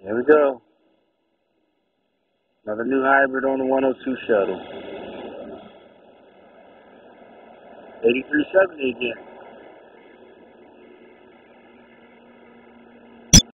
Here we go. Another new hybrid on the 102 shuttle. 8370 again.